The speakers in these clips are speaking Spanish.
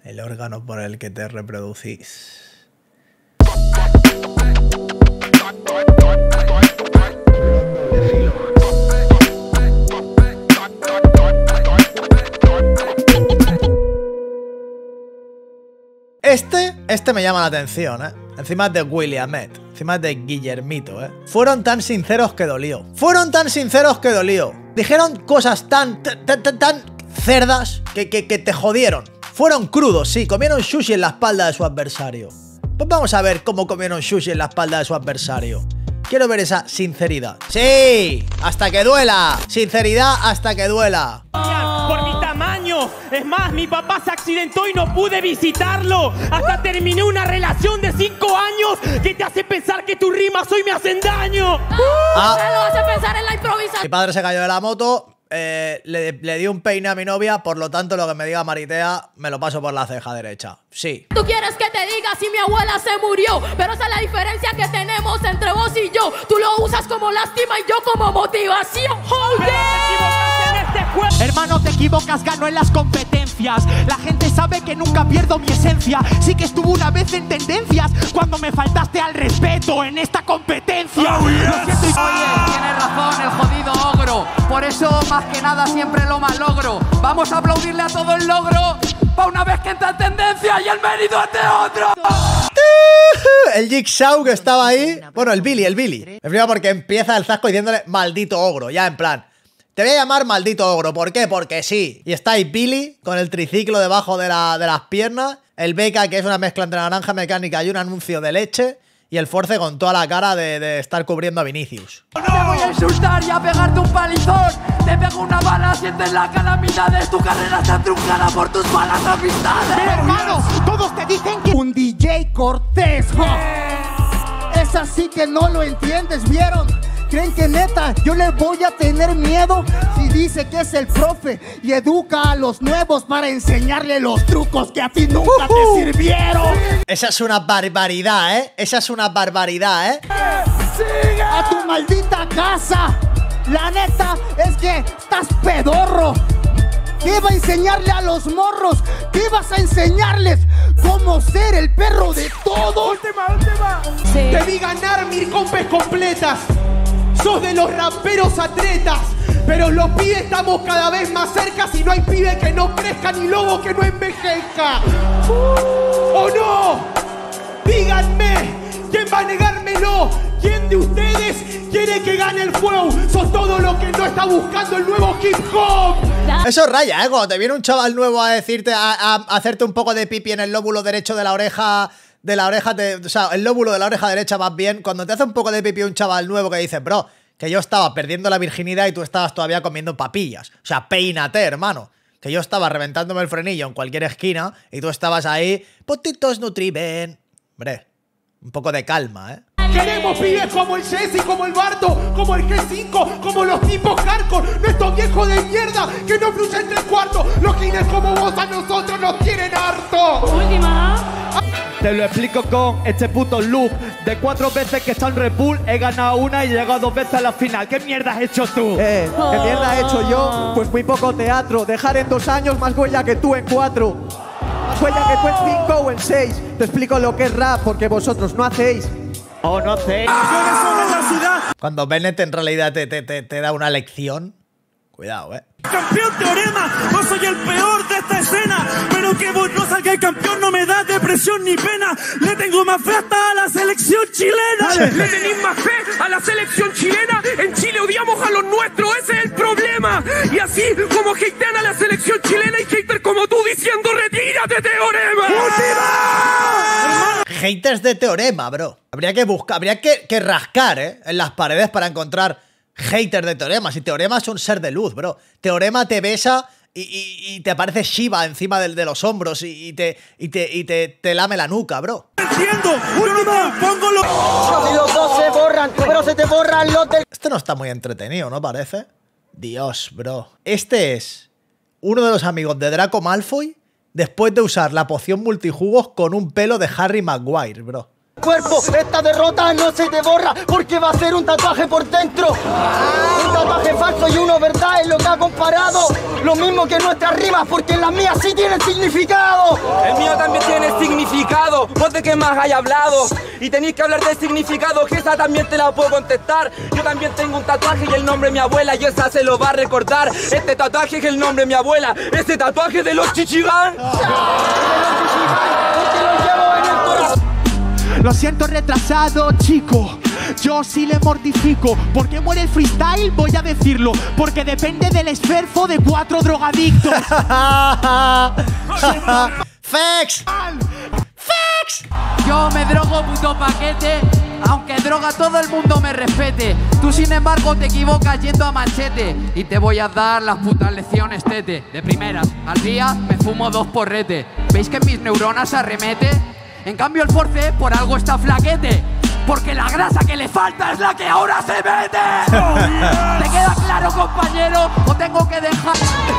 El órgano por el que te reproducís. Este me llama la atención, ¿eh? Encima es de Williamet, encima es de Guillermito, ¿eh? Fueron tan sinceros que dolió. Fueron tan sinceros que dolió. Dijeron cosas tan cerdas que te jodieron. Fueron crudos, sí, comieron sushi en la espalda de su adversario. Pues vamos a ver cómo comieron sushi en la espalda de su adversario. Quiero ver esa sinceridad. ¡Sí! ¡Hasta que duela! Sinceridad hasta que duela. Por mi tamaño. Es más, mi papá se accidentó y no pude visitarlo. Hasta terminé una relación de 5 años que te hace pensar que tus rimas hoy me hacen daño. Te lo hace pensar en la improvisación. Mi padre se cayó de la moto. Le di un peine a mi novia, por lo tanto lo que me diga Maritea me lo paso por la ceja derecha. Sí. Tú quieres que te diga si mi abuela se murió, pero esa es la diferencia que tenemos entre vos y yo. Tú lo usas como lástima y yo como motivación. ¡Oh, yeah! Hermano, te equivocas, gano en las competencias. La gente sabe que nunca pierdo mi esencia. Sí que estuve una vez en tendencias cuando me faltaste al respeto en esta competencia. Oh, yes. Oye, tienes razón el jodido ogro. Por eso, más que nada, siempre lo malogro. Vamos a aplaudirle a todo el logro pa' una vez que entra en tendencia y el mérito es de otro. El Jigsaw que estaba ahí. Bueno, el Billy. Me explico porque empieza el Zasco diciéndole maldito ogro. Ya en plan, te voy a llamar maldito ogro. ¿Por qué? Porque sí. Y está ahí Billy con el triciclo debajo de las piernas. El Beca, que es una mezcla entre naranja mecánica y un anuncio de leche. Y el Force con toda la cara de estar cubriendo a Vinicius. Te voy a insultar y a pegarte un palizón. Te pego una bala, sientes la calamidad. Tu carrera está truncada por tus malas amistades. Hermanos, todos te dicen que un DJ Cortés. Es así que no lo entiendes, ¿vieron? ¿Creen que neta yo le voy a tener miedo? Si dice que es el profe y educa a los nuevos para enseñarle los trucos que a ti nunca te sirvieron. Esa es una barbaridad, ¿eh? Esa es una barbaridad, ¿eh? ¡Sigue! A tu maldita casa. La neta es que estás pedorro. ¿Qué va a enseñarle a los morros? ¿Qué vas a enseñarles? ¿Cómo ser el perro de todos? Última. Sí. Te vi ganar 1000 compes completas. Sos de los raperos atletas, pero los pibes estamos cada vez más cerca. Si no hay pibe que no crezca ni lobo que no envejezca. ¿O no? Díganme, ¿quién va a negármelo? ¿Quién de ustedes quiere que gane el flow? Sos todo lo que no está buscando el nuevo hip hop. Eso raya, ¿eh? Cuando te viene un chaval nuevo a decirte, a hacerte un poco de pipi en el lóbulo derecho de la oreja. O sea, el lóbulo de la oreja derecha más bien. Cuando te hace un poco de pipí un chaval nuevo que dice, bro, que yo estaba perdiendo la virginidad y tú estabas todavía comiendo papillas. O sea, peínate, hermano. Que yo estaba reventándome el frenillo en cualquier esquina y tú estabas ahí, potitos nutriben. Hombre, un poco de calma, ¿eh? Queremos pibes como el Jesse, como el Barto, como el G5, como los tipos hardcore, no estos viejos de mierda que no fluyen 3/4. Los kines como vos a nosotros nos tienen harto. Última. Te lo explico con este puto loop. De 4 veces que está en Red Bull, he ganado una y he llegado 2 veces a la final. ¿Qué mierda has hecho tú? ¿Qué mierda he hecho yo? Pues muy poco teatro. Dejar en 2 años más huella que tú en 4. Más huella que tú en 5 o en 6. Te explico lo que es rap porque vosotros no hacéis. Oh, no hacéis. Cuando Bennett en realidad te da una lección. Cuidado, ¿eh? Campeón Teorema, no soy el peor de esta escena, pero que vos no salgáis campeón no me da depresión ni pena. Le tengo más fe hasta a la selección chilena. Le tenéis más fe a la selección chilena. En Chile odiamos a los nuestros, ese es el problema. Y así como hatean a la selección chilena y hater como tú diciendo retírate Teorema. ¡Última! Haters de Teorema, bro. Habría que buscar, habría que rascar, ¿eh? En las paredes para encontrar haters de Teorema. Si Teorema es un ser de luz, bro. Teorema te besa y te aparece Shiva encima de los hombros y te lame la nuca, bro. Entiendo, última, pongo los... Y los dos se borran, pero se te borran los del... Este no está muy entretenido, ¿no parece? Dios, bro. Este es uno de los amigos de Draco Malfoy después de usar la poción multijugos con un pelo de Harry Maguire, bro. Cuerpo, esta derrota no se te borra porque va a ser un tatuaje por dentro. Un tatuaje falso y uno verdad es lo que ha comparado. lo mismo que nuestras rimas, porque las mías sí tienen significado. El mío también tiene significado, vos de qué más hay hablado. Y tenéis que hablar del significado, que esa también te la puedo contestar. Yo también tengo un tatuaje y el nombre de mi abuela, y esa se lo va a recordar. Este tatuaje es el nombre de mi abuela, este tatuaje de los Chichigán. Lo siento retrasado, chico. Yo sí le mortifico. ¿Por qué muere el freestyle? Voy a decirlo. Porque depende del esfuerzo de 4 drogadictos. ¡Fex! ¡Fex! Yo me drogo puto paquete, aunque droga todo el mundo me respete. Tú sin embargo te equivocas yendo a manchete, y te voy a dar las putas lecciones tete. De primeras, al día me fumo 2 porretes. ¿Veis que mis neuronas arremete? En cambio el Force por algo está flaquete, porque la grasa que le falta es la que ahora se mete. ¿Te queda claro, compañero? ¿O tengo que dejar?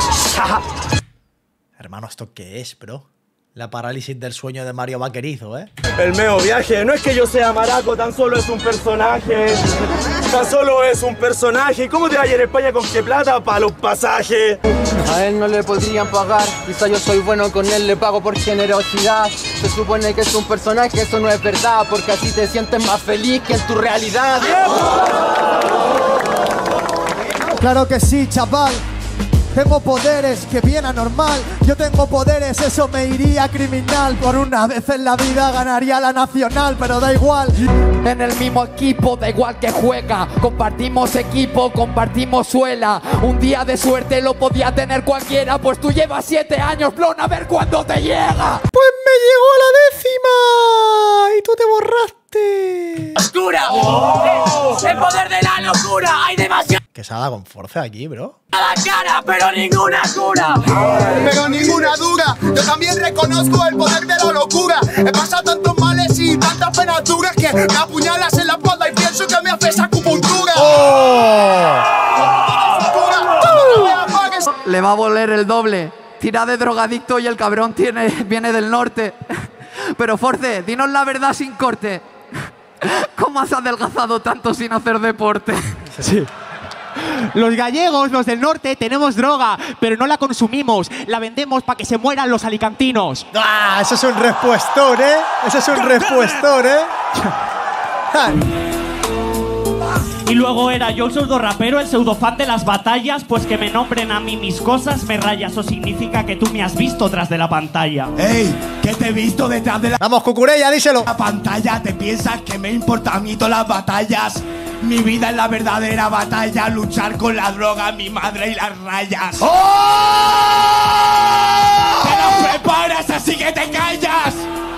Hermano, ¿esto qué es, bro? La parálisis del sueño de Mario Vaquerizo, ¿eh? El meo viaje, no es que yo sea maraco, tan solo es un personaje. Tan solo es un personaje. ¿Cómo te va a ir en España con qué plata para los pasajes? A él no le podrían pagar, quizá yo soy bueno con él, le pago por generosidad. Se supone que es un personaje, eso no es verdad, porque así te sientes más feliz que en tu realidad. Claro que sí, chaval. Tengo poderes, que bien anormal. Yo tengo poderes, eso me iría criminal. Por una vez en la vida ganaría la nacional, pero da igual. En el mismo equipo, da igual que juega. Compartimos equipo, compartimos suela. Un día de suerte lo podía tener cualquiera, pues tú llevas 7 años, blon, a ver cuándo te llega. Pues me llegó la 10ª y tú te borraste. ¡Locura! ¡Oh! ¡El poder de la locura! ¡Hay demasiado! Que se haga con fuerza aquí, bro. ¡A la cara, pero ninguna cura! Pero ninguna duda, yo también reconozco el poder de la locura. He pasado tantos males y tantas penas duras que me apuñalas en la espalda y pienso que me haces acupuntura. Le va a voler el doble. Tira de drogadicto y el cabrón viene del norte. Pero Force, dinos la verdad sin corte. ¿Cómo has adelgazado tanto sin hacer deporte? Sí. Los gallegos, los del norte, tenemos droga, pero no la consumimos. La vendemos para que se mueran los alicantinos. ¡Ah! Eso es un respuestón, ¿eh? Eso es un respuestón, ¿eh? Y luego era yo el pseudo rapero, el pseudo fan de las batallas. Pues que me nombren a mí mis cosas me raya. Eso significa que tú me has visto tras de la pantalla. ¡Ey! ¿Qué te he visto detrás de la Vamos, Cucurella, díselo. pantalla? ¿Te piensas que me importa a mí todas las batallas? Mi vida es la verdadera batalla, luchar con la droga, mi madre y las rayas. ¡Oh! ¡Te lo preparas, así que te callas!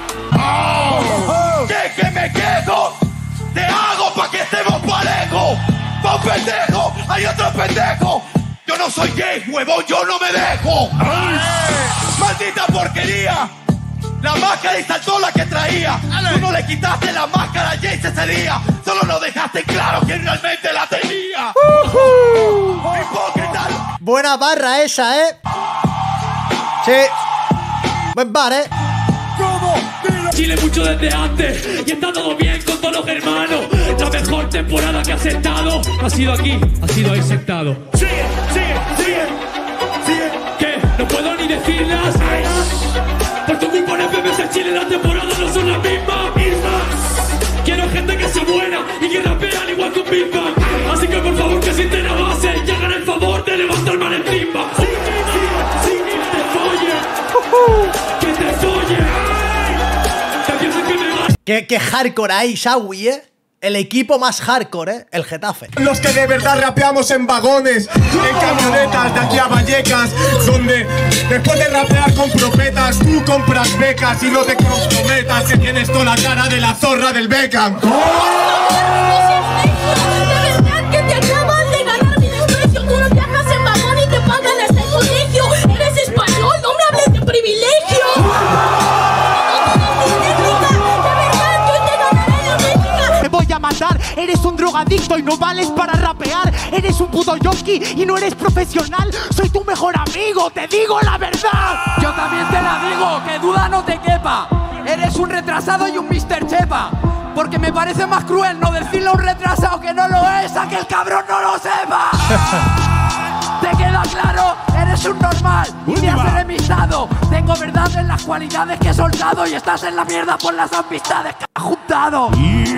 ¡Oh! ¡Que me quedo! ¡Te hago pa' que estemos parejos! ¡Pa' un pendejo! ¡Hay otro pendejo! ¡Yo no soy gay, huevón! ¡Yo no me dejo! ¡Maldita porquería! La máscara y saltó la que traía. Tú no le quitaste la máscara a Jace ese día. Solo no dejaste claro quién realmente la tenía. Hipócrita. Buena barra esa, ¿eh? Sí. Buen bar, ¿eh? Chile mucho desde antes y está todo bien con todos los hermanos. La mejor temporada que has estado ha sido aquí, ha sido ahí sentado. Sigue, sigue, sigue, sigue. ¿Qué? No puedo ni decirlas. Por tu culpa en FMS Chile las temporadas no son las mismas. Quiero gente que sea buena y que rapean igual que un Big Bang. Así que por favor que sienten la base y hagan el favor de levantarme al timba. Sí, sí, sí, que te folle. Que te folle. ¿Qué hardcore hay, Shawi, eh? El equipo más hardcore, ¿eh? El Getafe. Los que de verdad rapeamos en vagones, en camionetas de aquí a Vallecas, donde después de rapear con profetas, tú compras becas y no te comprometas que tienes toda la cara de la zorra del Beckham. De verdad que te acabas de ganar mi desprecio. Tú no viajas en vagón y te pagan hasta el colegio. Eres español, no me hables de privilegio. Voy a matar, eres un drogadicto y no vales para rapear. Eres un puto yonki y no eres profesional. Soy tu mejor amigo, te digo la verdad. Yo también te la digo, que duda no te quepa. Eres un retrasado y un Mr. Chepa. Porque me parece más cruel no decirle a un retrasado que no lo es, a que el cabrón no lo sepa. ¿Te queda claro? Eres eres un normal y me has enemistado. Tengo verdad en las cualidades que he soltado y estás en la mierda por las amistades que has juntado.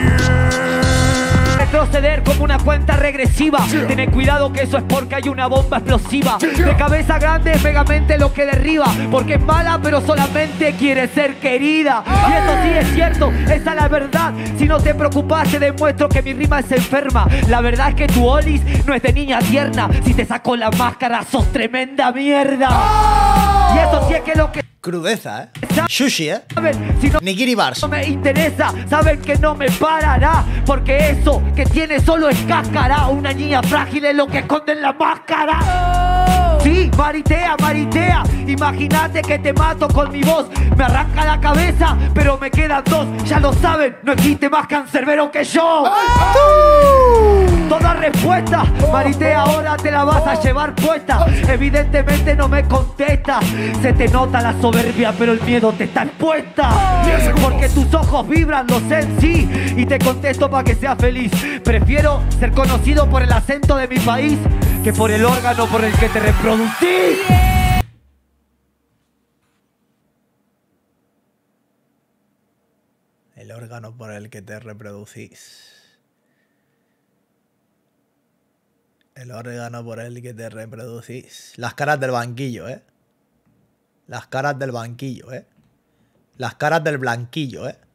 Retroceder como una cuenta regresiva. Tened cuidado que eso es porque hay una bomba explosiva. De cabeza grande es megamente lo que derriba, porque es mala pero solamente quiere ser querida. Y eso sí es cierto, esa es la verdad. Si no te preocupas te demuestro que mi rima es enferma. La verdad es que tu Olis no es de niña tierna. Si te saco la máscara sos tremenda mierda. Y eso sí es que lo que... Crudeza, ¿eh? Sushi, ¿eh? Si no, Nigiri Bars. No me interesa, saben que no me parará, porque eso que tiene solo es cáscara. Una niña frágil es lo que esconde en la máscara. Sí, maritea, maritea. Imagínate que te mato con mi voz. Me arranca la cabeza, pero me quedan dos. Ya lo saben, no existe más cancerbero que yo. Toda respuesta, maritea, ahora te la vas a llevar puesta. Evidentemente no me contesta. Se te nota la soberbia, pero el miedo te está expuesta. Porque tus ojos vibran, lo sé en sí. Y te contesto para que seas feliz. Prefiero ser conocido por el acento de mi país que por el órgano por el que te reproducís. El órgano por el que te reproducís. El órgano por el que te reproducís. Las caras del banquillo, ¿eh? Las caras del banquillo, ¿eh? Las caras del blanquillo, ¿eh?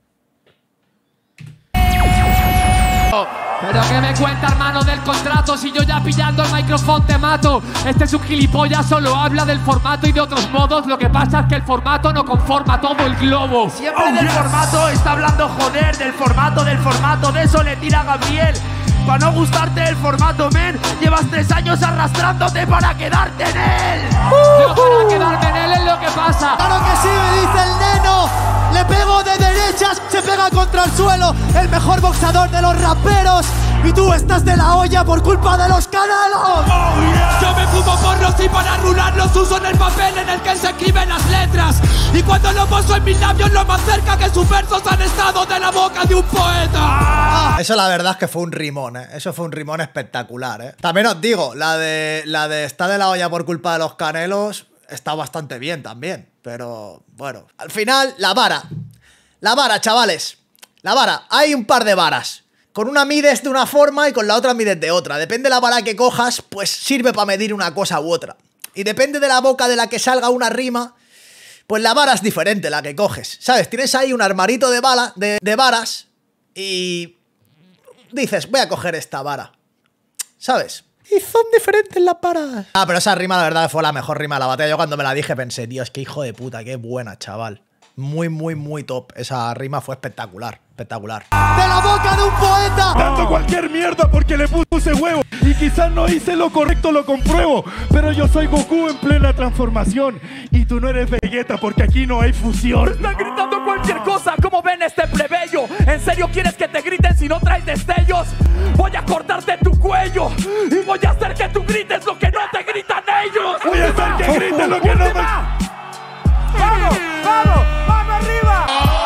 Pero que me cuenta, hermano, del contrato. Si yo ya pillando el micrófono te mato. Este es un gilipollas, solo habla del formato y de otros modos. Lo que pasa es que el formato no conforma todo el globo. Siempre del formato está hablando, joder. Del formato, de eso le tira Gabriel. Para no gustarte el formato, men, llevas 3 años arrastrándote para quedarte en él. Yo para quedarme en él es lo que pasa. Claro que sí, me dice el neno. Le pego de derechas, se pega contra el suelo. El mejor boxador de los raperos. Y tú estás de la olla por culpa de los Canelos. Yo me fumo porros y para rularlos uso en el papel en el que se escriben las letras. Y cuando lo poso en mis labios, lo más cerca que sus versos han estado de la boca de un poeta. Eso la verdad es que fue un rimón, ¿eh? Eso fue un rimón espectacular, ¿eh? También os digo, la de está de la olla por culpa de los Canelos está bastante bien también. Pero, bueno, al final, la vara. La vara, chavales. La vara. Hay un par de varas. Con una mides de una forma y con la otra mides de otra. Depende de la vara que cojas, pues sirve para medir una cosa u otra. Y depende de la boca de la que salga una rima, pues la vara es diferente la que coges. ¿Sabes? Tienes ahí un armarito de varas y dices, voy a coger esta vara. ¿Sabes? Y son diferentes las varas. Ah, pero esa rima la verdad fue la mejor rima de la batalla. Yo cuando me la dije pensé, tío, es que hijo de puta, qué buena, chaval. Muy, muy, muy top. Esa rima fue espectacular. Espectacular. ¡De la boca de un poeta! Tanto cualquier mierda porque le puse huevo. Y quizás no hice lo correcto, lo compruebo. Pero yo soy Goku en plena transformación. Y tú no eres Vegeta porque aquí no hay fusión. Están gritando cualquier cosa, como ven este plebeyo. ¿En serio quieres que te griten si no traes destellos? Voy a cortarte tu cuello y voy a hacer que tú grites lo que no te gritan ellos. Voy a hacer que griten lo que no me... ¡Vamos! ¡Vamos! ¡Vamos arriba!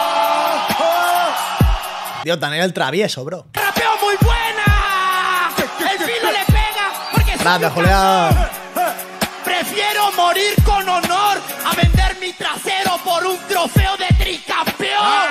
Tío, Daniel el travieso, bro. ¡Rapeo muy buena! ¡El filo le pega! Porque Grande, Julián. prefiero morir con honor a vender mi trasero por un trofeo de tricampeón.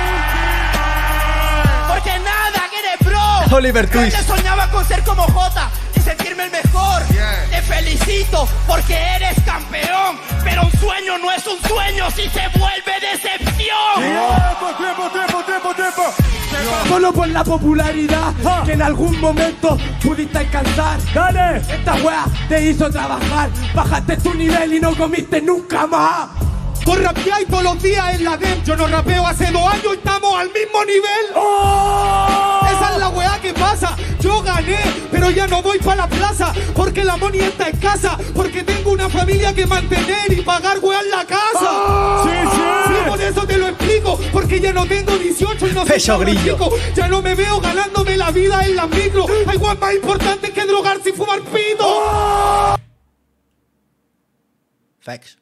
Porque nada, get it, bro. Oliver Twist. Yo soñaba con ser como Jota y sentirme el mejor. Te felicito porque eres campeón. Pero un sueño no es un sueño si se vuelve decepción. Tiempo. Solo por la popularidad que en algún momento pudiste alcanzar. ¡Dale! Esta wea te hizo trabajar. Bajaste tu nivel y no comiste nunca más. Vos rapeáis todos los días en la DEM. Yo no rapeo hace 2 años y estamos al mismo nivel. ¡Oh! Esa es la weá que pasa. Yo gané, pero ya no voy para la plaza. Porque la money está escasa. Porque tengo una familia que mantener y pagar weá en la casa. ¡Oh! Sí, por eso te lo explico. Porque ya no tengo 18 y no soy Peso grillo. chico. Ya no me veo ganándome la vida en la micro. Hay weá más importante que drogarse y fumar pito. ¡Oh! Facts.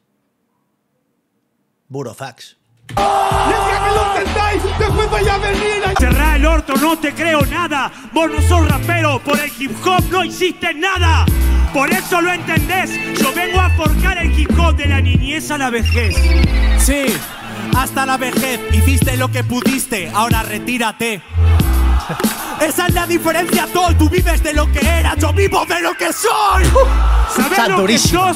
Burofax. Y el día que lo entendáis, después vaya a venir a... Cerrá el orto, no te creo nada. Vos no sos rapero, por el hip hop no hiciste nada. Por eso lo entendés. Yo vengo a forjar el hip hop de la niñez a la vejez. Sí, hasta la vejez. Hiciste lo que pudiste, ahora retírate. Esa es la diferencia, Tol. Tú vives de lo que eras, yo vivo de lo que soy. ¿Sabes lo que sos?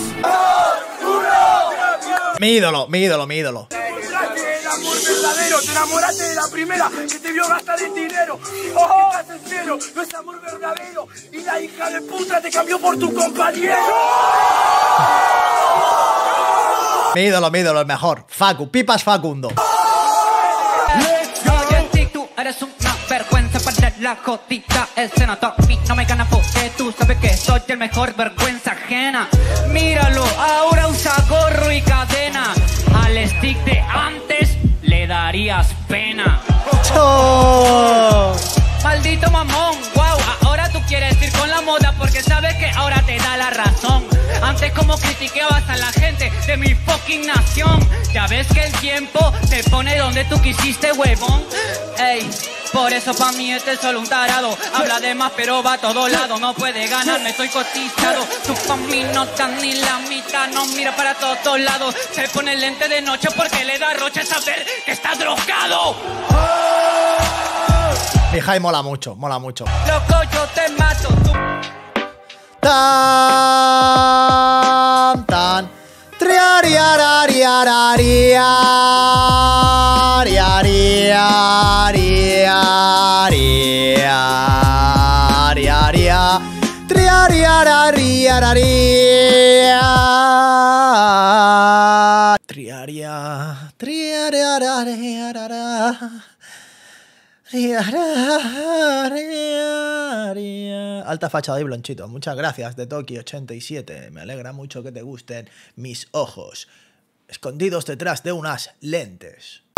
Mi ídolo, mi ídolo, mi ídolo. El amor verdadero, te enamoraste de la primera que te vio gastar el dinero. Oh, que estás en cero, no es amor verdadero. Y la hija de puta te cambió por tu compañero. Mi ídolo, el mejor. Facu, Pipas Facundo. Tú eres una vergüenza para la jodida escena. A mí no me gana porque tú sabes que soy el mejor, vergüenza ajena. Míralo, ahora usa gorro y cadena. Al stick de antes le darías pena. Oh. Maldito mamón, wow, ahora tú quieres ir con la moda porque sabes que ahora te da la razón. Antes como criticabas a la gente de mi fucking nación. Ya ves que el tiempo te pone donde tú quisiste, huevón. Ey, por eso pa' mí este es solo un tarado. Habla de más pero va a todo lado. No puede ganarme, estoy cotizado. Tú pa' mí no dan ni la mitad. No mira para todos lados. Se pone el lente de noche porque le da roche saber que está drogado. Mi Jai mola mucho, mola mucho. Loco, yo te mato. Tan, tan. Alta fachada y blonchito. Muchas gracias de Toki87. Me alegra mucho que te gusten mis ojos escondidos detrás de unas lentes.